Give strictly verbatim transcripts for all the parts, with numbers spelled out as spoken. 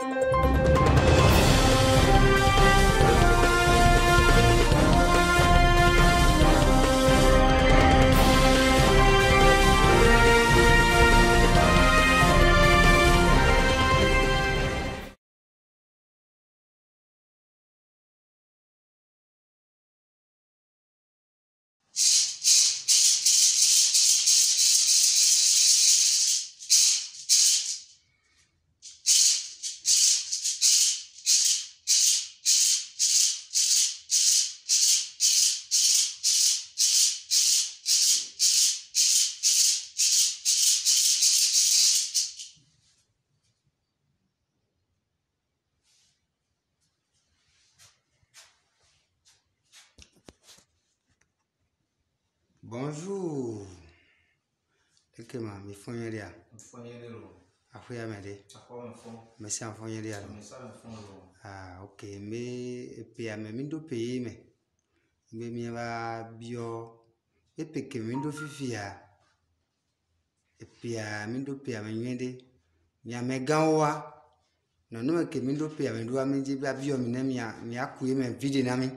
Bonjour. Eke ma mi fonye dia. Fonye de lo. Afuya me de. Akwa me fon. Me si an fonye dia lo. Me sa me fon lo. Ah, ok. Me pe a me mi do pe me. Me mi ba bio. E pe ke mi do fifia. E pe a mi do pe a me nyende. Mi a me ganwa. No no me ke mi do pe a me do a mi ji ba bio mi na mi a mi a ku me vide na mi.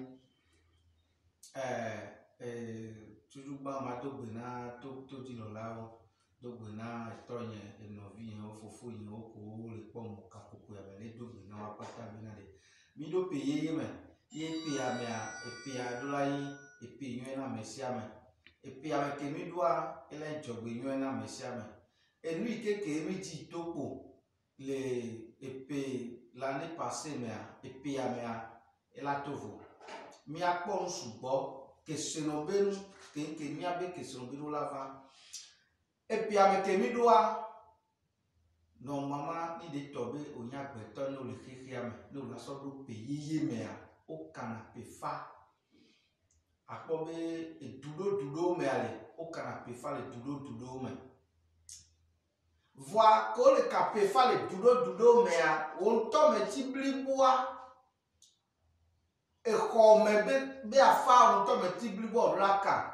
Eh eh toujours ba ma to gbe na to to ti lo la o. Do gbe na to yen e no vi yen o fofo yen o ko le po mo ka koko ya me le do gbe na wa pata bi na de. Mi do pe ye me. Ye pe a me a e pe a do la yi e pe yen na me si a me. E pe a me ke mi do a e le jogbe yen na me si a me. E nu ike ke mi ti to po le e pe l'année passée me a e pe a me a e la to vo. Mi a po nsugbo ke se no benu ke ke mi a be ke se no benu la va. E pe a me ke mi do a no mama ni de tobe o nya gbe to no le khia me no la so do pe yiye me a o kana pe fa. Akpo be e dudo dudo me ale o kana pe fa le dudo dudo me. Voi ko le ka pe fa le dudo dudo me a o to me ti bli boa. E ko me be be afa o to me ti bli bo la ka.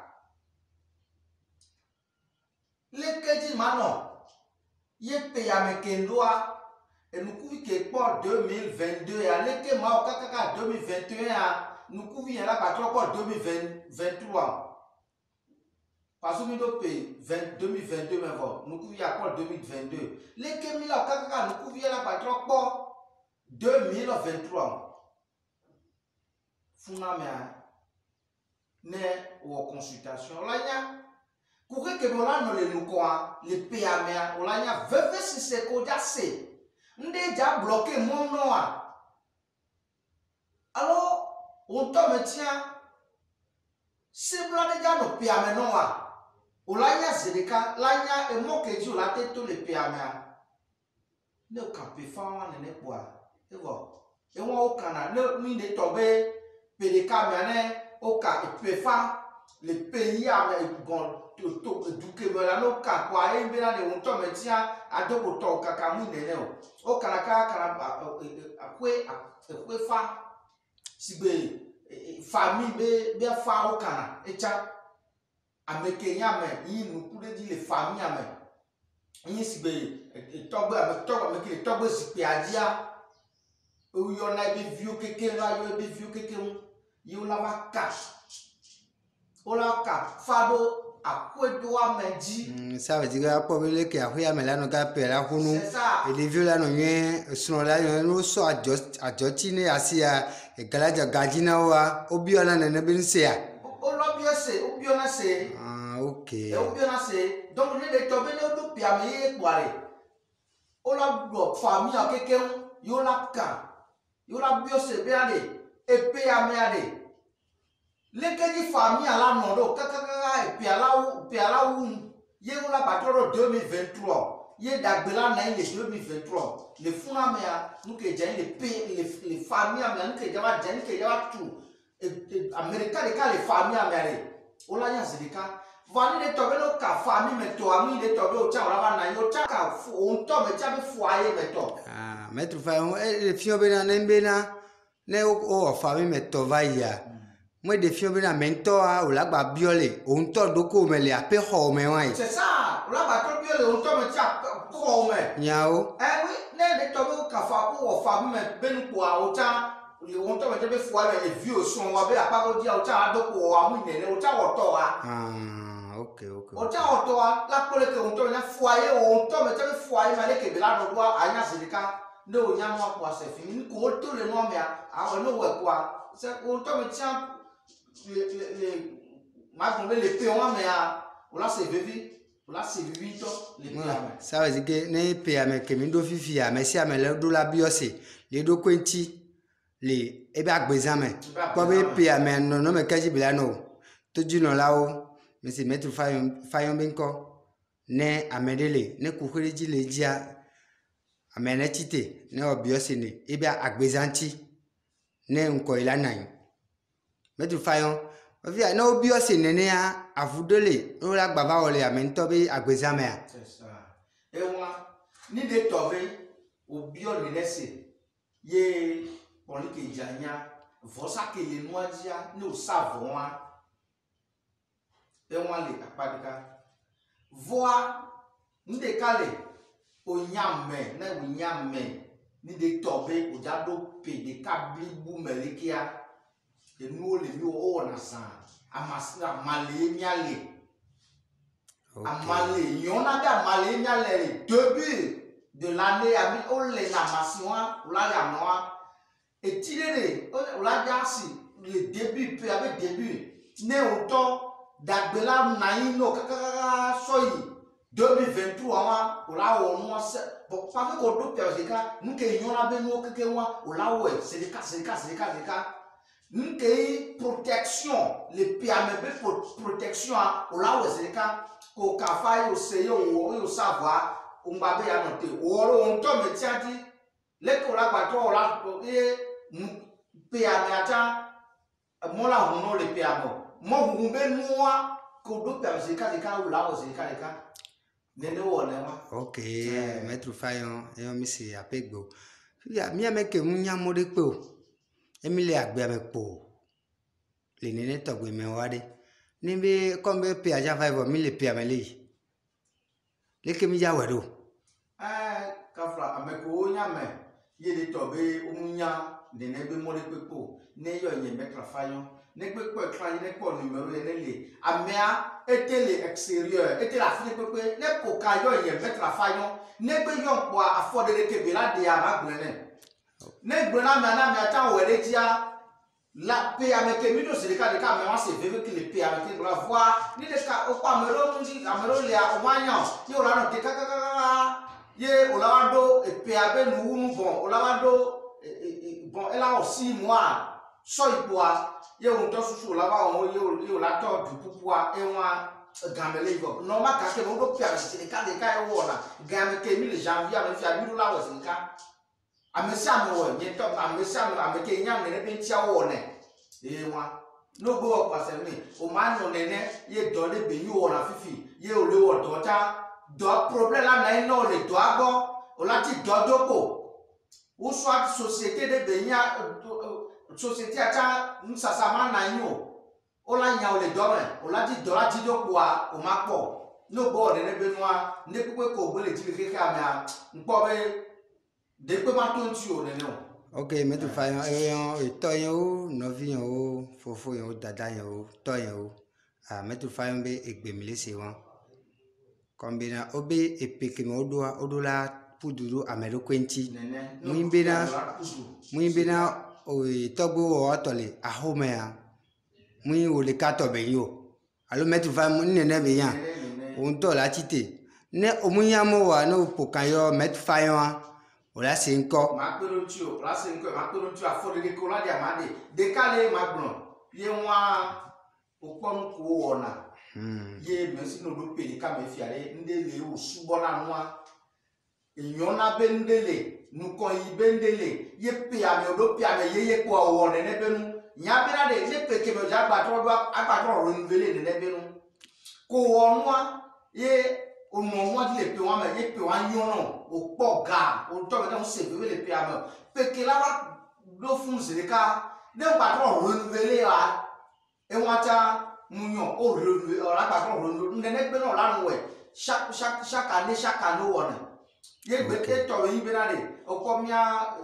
Le keji mano ye pe ya me ke ndoa e nukuvi ke po deux mille vingt-deux ya le ke ma o kaka ka deux mille vingt et un a nukuvi ya la patro ko deux mille vingt-trois. Parce que mi do pe deux mille vingt-deux me vo nukuvi ya ko deux mille vingt-deux. Le ke mi la o kaka ka nukuvi ya la patro ko deux mille vingt-trois. Funa me a ne o consultation la nya kuke ke bola no le nuko a le pe a me a o la nya veve si se ko ja se nde ja bloquer mon no a. Alors on to me tient se bla de ja no pe a me no a o la nya zedeka la nya e mo ke ji o la te to le pe a me a ne o kan pe fa wa ne ne po a e go e won o kan na ne mi de to be pe de ka me ne o ka e pe fa le pays a me bon to to du ke me la no ka kwa e be na le won to me tia adogo to kaka mu ne ne o o kana ka kana akwe akwe fa sigbe famille be be fa o kana e cha ameke nya me yi nu ku de di le famille a me yi sigbe to gbe ame to me ke to gbe sipe adia o yo na be vieux keke la yo be vieux keke yo la va cash o la ka fado akwedo ameji. Ça veut dire que pour le que afuya me la no ka pe la kunu e le vieux la no yen suno la no so adjust adjustine asia e galaja gajina wa obi ona na be nse a o lo bi ose o bi ona se. Ah, OK. E o bi ona se donc le de tobe ne do pia me ye kware o la do famille akeke yo la ka yo la bi ose be ale e pe ya me ale le keji famille ala no do kaka kaka e pe ala pe ala wu ye la batoro deux mille vingt-trois ye dagbela na ile deux mille vingt-trois le funa me a nous que j'ai le pe les les familles a nous que j'ai va j'ai que j'ai va tout américain les cas les familles a mere o la nya zedeka vani de tobe no ka famille me to ami de tobe o cha ora na yo cha ka o to me cha be foyer me to. Ah, maître fa le fio be na nembe na ne o famille me to va ya. Moi de fio be na mento a o la gba biole o nto doko me le ape ho me wan. C'est ça, o la gba to biole o nto me cha ho me. Nyao. Eh oui, ne de tobe o ka fa ko fa me ben ko a o cha o to me te be fo a me vi o so wa be apa ko dia o cha do ko a mu ne o cha o to a ah okay okay o cha o to a la ko le ke o to na fo a ye o to me te be fo a ye ma le ke be la do a anya sirika ne o nya mo ko se fini ko to le no me a a no we ko a se o to me cha le le ma ko le pe o me a o la se vivi o la se vivi to le pe a me ça veut dire que ne pe a me ke mi do fifi a me si a me le do la biose le do kwenti le ebe agbezan me ko be pe a me no no me kaji bila no to ju no la o me si metru fayon fayon ben ko ne amedele ne ku khiriji le jia amene tite ne obiose ne ebe agbezanti ne nko ila nan metru fayon via no obiose ne ne a avudele no la gbava ole amento be agbezan me a c'est ça et moi ni de tove obio ne nese ye on ke janya vosa ke le noadia ne o savon a e wọn le apadika voa ni de kale o nyame na o nyame ni de tobe o jado pe de kabli bu melikia de no le mi o na san amasira male nyale amale yona da male nyale début de l'année ami o le na masiwa o la ya noa et tiré o la jasi le début peu avec début ne autant d'agbela naino kaka soyi deux mille vingt-trois wa ola wo no se bo pa ke ko do persika nke yona be no keke wa ola wo c'est le cas c'est le cas c'est le cas c'est le cas nke protection le piamebe protection ola wo c'est le cas ko ka fa yo se yo wo yo savoir o mba be ya note o ro on to me tiati le ko la gba to ola ko e piame ata mo la hono le piamo mo gumbe nuwa ko do pe se ka ka la o se ka ka ne ne wo ne wa okay metru fayon e mi si apegbo ya mi ame ke munya mo de pe o emile agbe ame po le nene togbe me wade ni be kombe pe aja five mi le pe ame le le ke mi ja wedo eh ka fra ame ko nya me ye de tobe o munya de ne be mo de pe po ne yo yen me tra fayon ne pe pe tra ne ko numéro le le amea était le extérieur était la fin pe pe ne ko ka yo yen me tra fayon ne pe yo po afode de ke be la de amagbene ne gbona me na me ata we de dia la pe avec mi do se de ka de ka me wa se veve que le pe avec la voix ni de ka o pa me ro nji amero le a o manyo yo la no te ka ka ka ye o la do e pe abe nu nu bon o la do bon elle a aussi moi so ipoa ye o to susu la ba o ye o la to du pupua e wa gamele go no ma ka ke mo do pe se de ka de ka e wo na game ke mi le janvier me fi abiru la wo se ka amesa me wo nye to amesa me ameke nya ne be ntia wo ne e wa no go pa se mi o ma no ne ne ye do le be yu wo na fifi ye o le wo do ta do problème la na no le do agbo o la ti do joko ou soit société de benya société ata nsasama na yo o la nya o le do re o la ti do la ti do kwa o ma po no go ne ne be noa ne pe ko gbe le ti ke ka me a npo be de pe ma to nti o ne ne o okay metru fayon e yon e to yon no vi yon o fofo yon dada yon o to yon o ah metru fayon be egbemile se won kombina obe epeke me odoa odola puduru amero kwenti muimbena muimbena o togbo o atole ahomea mui o le kato be yo alo metru fayon ne ne be yan o nto la tite ne o munyamo wa no pokan yo metru fayon o la se nko ma pero ntio la se nko ma pero ntio afode de ko la dia ma de de kale ma gbon ye wa o pon ko ona hmm ye me si no do pe ka me fiare ndele o subo na nwa enyona bendele nu ko yi bendele ye pe ame o do pe ame ye ye ko o ne ne benu nya bira de le pe ke me ja gba to do agba to renouveler ne ne benu ko onwa ye o mo mo di le pe wa me ye pe wa yon no o po ga o to me don se be le pe ame pe ke la wa do fun se de ka de gba to renouveler wa e wa ta munyo o renouveler o la gba to renouveler ne ne benu la nu we chaque chaque chaque année chaque année on ye gbe ke to yi bira de oko mia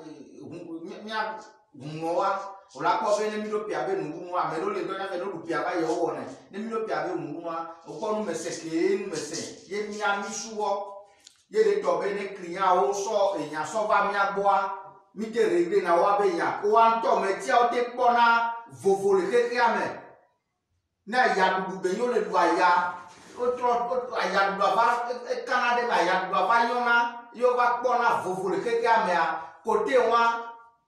mia gumoa ola ko be ne mi do pia be nu mu a me do le do ya fe no pia ba ye wo ne ne mi do pia be mu mu a oko nu mese ke nu mese ye mia mi suwo ye de to be ne client o so eyan so ba mi agboa mi te regbe na wa be ya o an to me ti o te pona vovo le ke ame na ya du be yo le du aya o tro o aya du ba e Canada ba ya du ba yo na yo ba pona vovo le ke ame a kote wa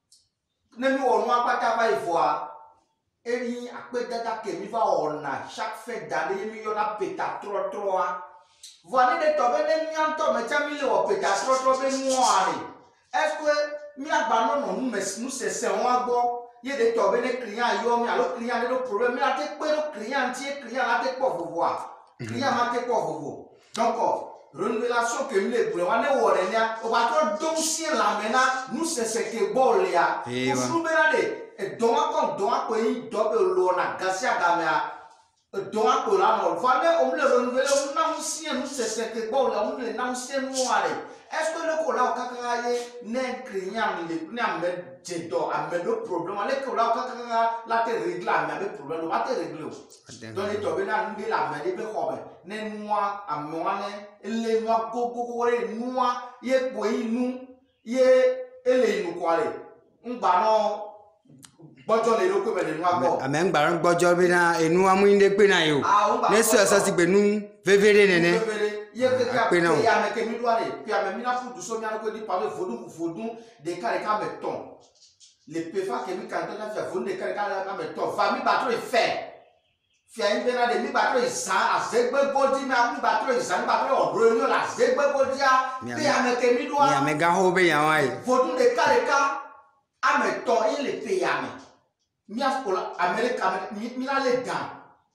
ne mi wo nu apata ba ifo a eri ape dada ke mi va ona chaque fait d'année mi yo na peta tro tro a voilà de to be ne mi an to me cha mi le wo peta tro tro be mu ari est-ce que mi agba no no nu mes nu se se won agbo ye de to be ne client yo mi alo client le problème mi la te pe no client ti client la te po vovo a client ma te po vovo donc révélation que mi le pour wa ne wo re nia o ba to don si la mena nu se se ke bol ya o su be na de e don akon don apo yi do be lo na gasia ga me a don apo la no fa ne o le renouveler o na si nu se se ke bol la o le na si nu are est-ce que le ko la o kaka ye ne client le ne am de do am do problème le ko la o kaka la te régler am be problème ba te régler o donc le to be na ndi la me de be ko be ne noa am noa ne ele noa go go go re noa ye po inu ye ele inu ko re ngba no bojo le ro ko be le noa go ame ngba ran bojo bi na enu amu inde pe na yo ne so so ti gbenu vevere nene ye ke ka pe ya me ke mi do are pe ame mi na fu du so mi an ko di parler vodun vodun de kare ka me ton le pefa ke mi kan to na fa vodun de kare ka me ton fa mi ba to e fe fi ayin be na de mi ba to isan azegbe body mi a mi ba to isan ba to odro ni la azegbe body a pe ame ke mi do a mi ame ga ho be yan wa yi vodun de kare ka ame ton in le pe ame mi a ko America mi la le dan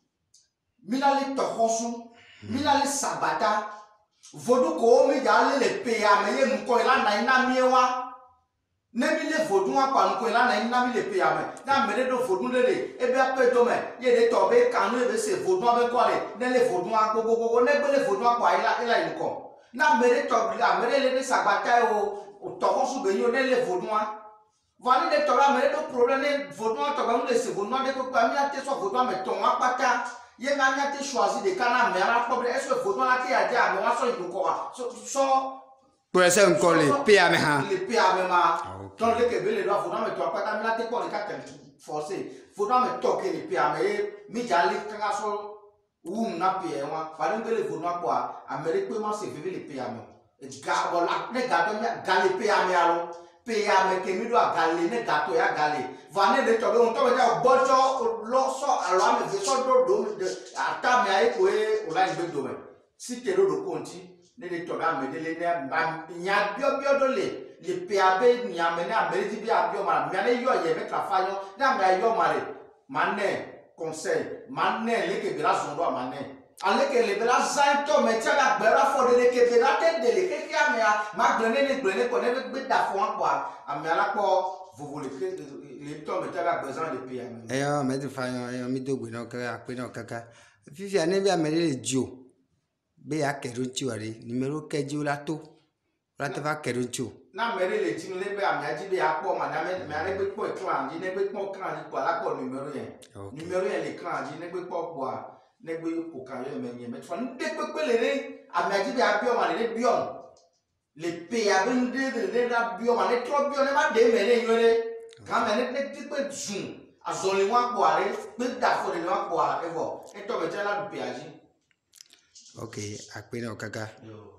mi la le to hosu mi la le sabata vodun ko mi ja le le pe ame ye mu ko la na ina mi wa ne mi le vodun apa nko la na ina mi le pe ame na me do vodun le le e be ape do me ye de to be kanu e be se vodun be ko le ne le vodun apo gogo ne be le vodun apa ila ila nko na me de to la me le ne sabata o to hosu be yo ne le vodun a voilà de to la me do problème ne vodun to ba mu le se vodun de ko pa mi ate so vodun me ton apata ye na mi ate choisi de kana me la problème est-ce que vodun la te ya ja me wa so nko so so pour ese nko le pe ame ha le pe ame ma donc le ke be le do vodun me to apata mi la te ko le ka te forcer vodun me to ke le pe ame mi ja le ka so wu na pe wa fa le le vodun po a Amerique pe ma se vive le pe ame ga bo la ne ga do ga le pe ame alo pe ame ke mi do agale ne ga to ya gale va ne de to be on to be ja bojo lo so alo ame ve so do do de ata me ai ko e o la ngbe do me si te do do konti ne de to ga me de le ne ba nya bio bio do le le pe abe nya me na me di bi abio ma me ne yo ye me tra fa yo na me yo ma re manne conseil manne le ke bi la so do manne ale ke le bela zanto me tia gbera fo de ke be na te de le ke kia me ma gbene ne gbene ko ne be da fo an kwa ame ala po vovo le ke le to me tia gbezan le pe ame eyo me ti fa yo mi do gbe no ka ape no kaka fifi ane bi ame le jo be ya keru nchi wari numero keji la to la te fa keru nchi na me le ti le be ame aji be ya po ma na me me ale gbe po clan ji ne gbe po clan ji po ala po numero yen numero yen le clan ji ne gbe po po a negbe ko kan yo me yen me fa nde pepe le ni amaji bi abio ma le bio le pe abende de de da bio ma le tro bio ne ma de me le yo le kan me ne ne ti pe zun azole wa po are pe da fo de wa po are e vo e to me tela du pe aji okay akpe no kaka yo